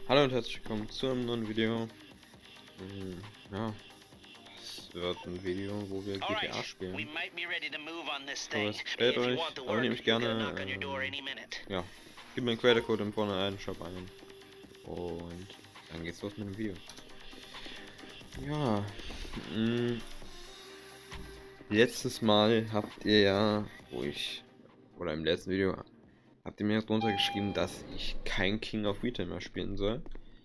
Hallo und herzlich willkommen zu einem neuen Video. Ja, es wird ein Video, wo wir GTA spielen. So, es gefällt euch, abonniert mich gerne. Ja, gebt mir einen Quellcode im vorne einen Shop ein. Und dann geht's los mit dem Video. Ja, letztes Mal habt ihr ja, oder im letzten Video, habt ihr mir drunter geschrieben, dass ich kein King of Retail mehr spielen soll.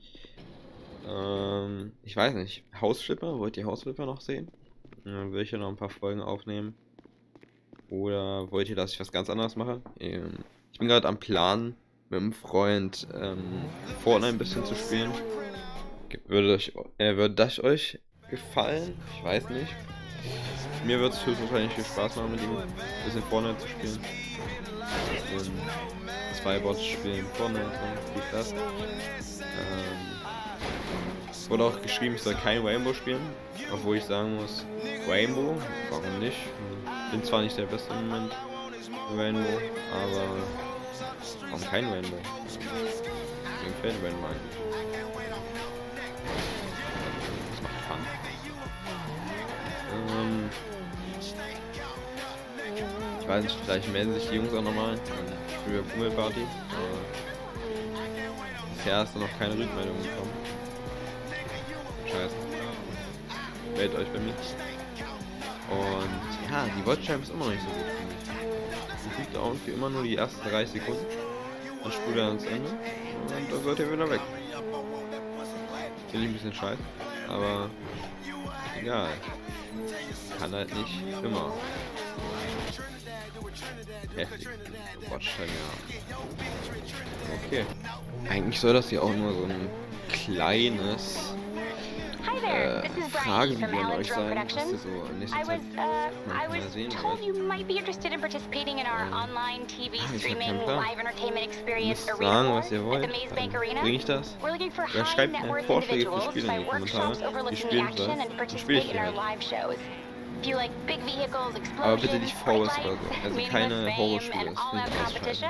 Ich weiß nicht. Hausflipper? Wollt ihr Hausflipper noch sehen? Dann will ich ja noch ein paar Folgen aufnehmen. Oder wollt ihr, dass ich was ganz anderes mache? Ich bin gerade am Plan, mit einem Freund Fortnite ein bisschen zu spielen. Würde das euch gefallen? Ich weiß nicht. Mir wird es höchstwahrscheinlich viel Spaß machen, mit ihm ein bisschen Fortnite zu spielen. Zwei Bots spielen Fortnite und wie das. Es wurde auch geschrieben, ich soll kein Rainbow spielen, obwohl ich sagen muss, Rainbow, warum nicht? Bin zwar nicht der Beste im Moment in Rainbow, aber warum kein Rainbow? Mir gefällt Rainbow eigentlich. Das macht Fun. Ich weiß nicht, vielleicht melden sich die Jungs auch nochmal. Ich spiele Bummelparty, aber bisher ist da noch keine Rückmeldung gekommen. Scheiße. Meldet euch bei mir. Und ja, die Watchtime ist immer noch nicht so gut, finde ich. Man kriegt auch immer nur die ersten 30 Sekunden. Dann spult er ans Ende. Und dann wird er wieder weg. Finde ich ein bisschen scheiße. Aber egal. Kann halt nicht immer. Heftig. Watchtime, ja. Okay. Eigentlich soll das hier auch nur so ein kleines Fragevideo an euch sein, was ihr so in nächster Zeit mal sehen wollt. Ich hab keinen Plan. Ihr müsst sagen, was ihr wollt, dann bringe ich das. Oder schreibt mir Vorschläge für Spiele in die Kommentare, die spielen soll. Dann spiele ich die halt. Aber bitte nicht Forest oder so, also keine Horrorspiele, das finde ich alles scheiße.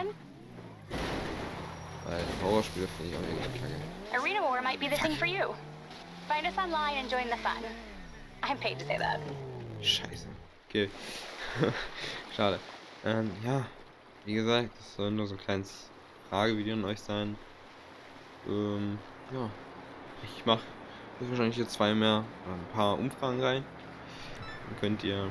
Weil Horrorspiele finde ich auch mega kacke. Arena War might be the thing for you. Find us online and join the fun. I'm paid to say that. Scheiße. Okay. Schade. Ja. Wie gesagt, das soll nur so ein kleines Fragevideo an euch sein. Ja. Ich mache wahrscheinlich jetzt ein paar Umfragen rein. Dann könnt ihr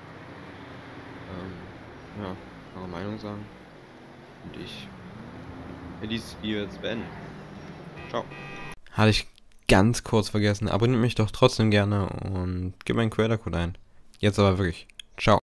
ja, eure Meinung sagen. Und ich werde dieses Video jetzt beenden. Ciao. Hatte ich ganz kurz vergessen. Abonniert mich doch trotzdem gerne und gib meinen Creator-Code ein. Jetzt aber wirklich. Ciao.